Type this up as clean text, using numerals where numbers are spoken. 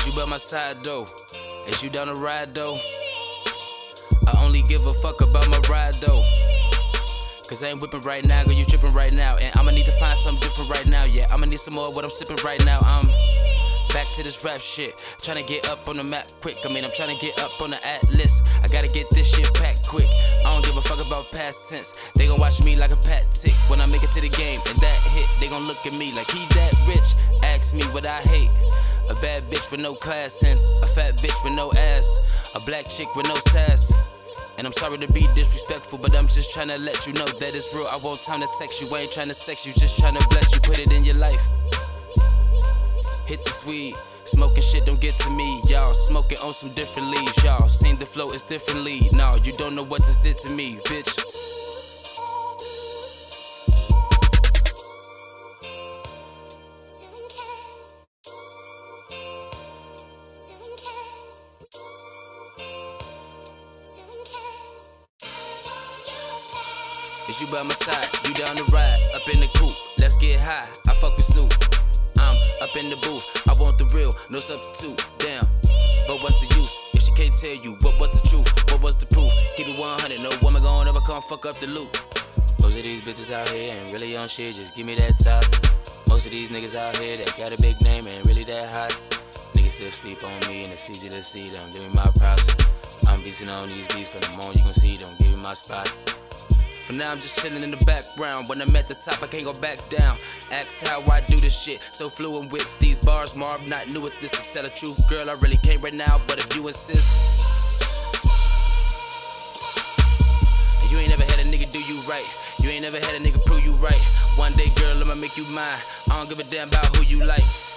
you by my side though? Is you down the ride though? I only give a fuck about my ride though. Cause I ain't whipping right now, girl, you tripping right now. And I'ma need to find something different right now, yeah. I'ma need some more of what I'm sipping right now. I'm back to this rap shit, tryna get up on the map quick. I'm tryna get up on the atlas. I gotta get this shit packed quick. I don't give a fuck about past tense. They gon' watch me like a pat tick when I make it to the game. And that hit, they gon' look at me like he that rich. Ask me what I hate. A bad bitch with no class and a fat bitch with no ass. A black chick with no sass. And I'm sorry to be disrespectful, but I'm just tryna let you know that it's real. I want time to text you, I ain't tryna sex you, just tryna bless you, put it in your life. Hit this weed, smoking shit don't get to me, y'all. Smoking on some different leaves, y'all. Seen the flow is differently. No, you don't know what this did to me, bitch. Is you by my side, you down the ride, up in the coupe, let's get high, I fuck with Snoop. I'm up in the booth, I want the real, no substitute, damn. But what's the use, if she can't tell you what was the truth, what was the proof? Keep it 100, no woman gon' ever come fuck up the loop. Most of these bitches out here ain't really on shit, just give me that top. Most of these niggas out here that got a big name ain't really that hot. Niggas still sleep on me and it's easy to see them, give me my props. I'm beastin' on these beats, but the more you gon' see them, give me my spot. For now I'm just chillin' in the background. When I'm at the top I can't go back down. Ask how I do this shit, so fluent with these bars. Marv not new at this, to tell the truth, girl I really can't right now, but if you insist. And you ain't never had a nigga do you right. You ain't never had a nigga prove you right. One day girl I'ma make you mine. I don't give a damn about who you like.